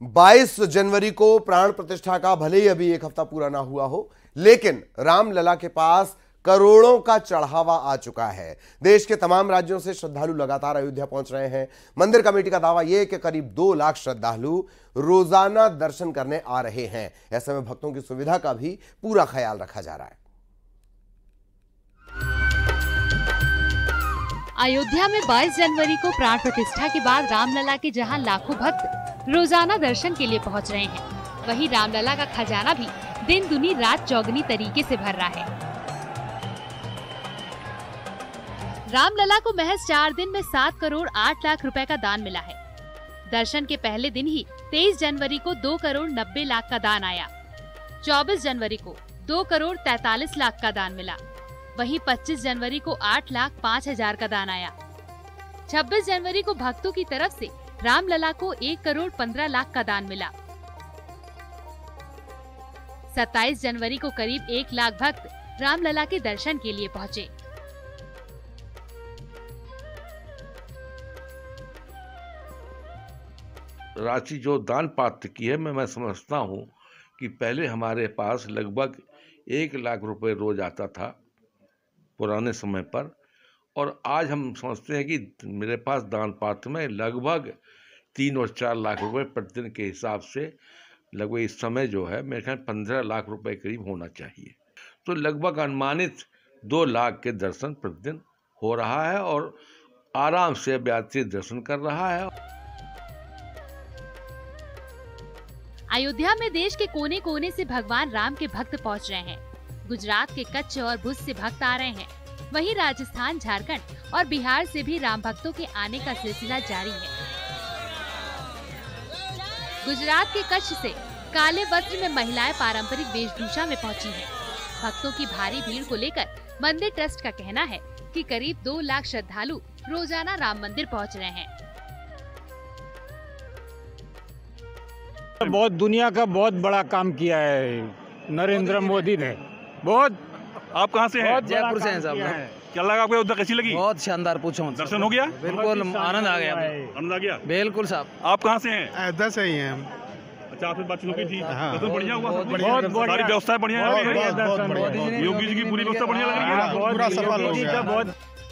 22 जनवरी को प्राण प्रतिष्ठा का भले ही अभी एक हफ्ता पूरा ना हुआ हो, लेकिन रामलला के पास करोड़ों का चढ़ावा आ चुका है। देश के तमाम राज्यों से श्रद्धालु लगातार अयोध्या पहुंच रहे हैं। मंदिर कमेटी का दावा यह है कि करीब 2 लाख श्रद्धालु रोजाना दर्शन करने आ रहे हैं। ऐसे में भक्तों की सुविधा का भी पूरा ख्याल रखा जा रहा है। अयोध्या में 22 जनवरी को प्राण प्रतिष्ठा के बाद रामलला के जहां लाखों भक्त रोजाना दर्शन के लिए पहुंच रहे हैं, वहीं रामलला का खजाना भी दिन दुनी रात चौगनी तरीके से भर रहा है। रामलला को महज 4 दिन में 7 करोड़ 8 लाख रुपए का दान मिला है। दर्शन के पहले दिन ही 23 जनवरी को 2 करोड़ 90 लाख का दान आया। 24 जनवरी को 2 करोड़ 43 लाख का दान मिला। वहीं 25 जनवरी को 8 लाख 5 हजार का दान आया। 26 जनवरी को भक्तों की तरफ से रामलला को 1 करोड़ 15 लाख का दान मिला। 27 जनवरी को करीब 1 लाख भक्त रामलला के दर्शन के लिए पहुंचे। राशि जो दान पात्र की है, मैं समझता हूँ कि पहले हमारे पास लगभग 1 लाख रुपए रोज आता था पुराने समय पर, और आज हम समझते हैं कि मेरे पास दान पात्र में लगभग 3 और 4 लाख रुपए प्रतिदिन के हिसाब से लगभग इस समय जो है मेरे ख्याल 15 लाख रुपए करीब होना चाहिए। तो लगभग अनुमानित 2 लाख के दर्शन प्रतिदिन हो रहा है और आराम से यात्री दर्शन कर रहा है। अयोध्या में देश के कोने कोने से भगवान राम के भक्त पहुंच रहे हैं। गुजरात के कच्छ और भुज से भक्त आ रहे हैं। वहीं राजस्थान, झारखंड और बिहार से भी राम भक्तों के आने का सिलसिला जारी है। गुजरात के कच्छ से काले वस्त्र में महिलाएं पारंपरिक वेशभूषा में पहुंची हैं। भक्तों की भारी भीड़ को लेकर मंदिर ट्रस्ट का कहना है कि करीब 2 लाख श्रद्धालु रोजाना राम मंदिर पहुंच रहे हैं। बहुत दुनिया का बहुत बड़ा काम किया है नरेंद्र मोदी ने। बहुत। आप कहाँ से हैं? जयपुर से हैं साहब। क्या लगा आपको उधर, कैसी लगी? बहुत शानदार, पूछो। दर्शन हो गया? बिल्कुल आनंद आ गया। आनंद आ गया? बिल्कुल साहब। आप कहाँ से हैं? अयोध्या से ही हैं हम। अच्छा, आपसे बातचीत की थी? हाँ। दर्शन बढ़िया हुआ? बहुत बढ़िया। सारी व्यवस्था बढ़िया है? बहुत बढ़िया। योगी जी की पूरी व्यवस्था बढ़िया लग रही है? पूरा सफल हो गया।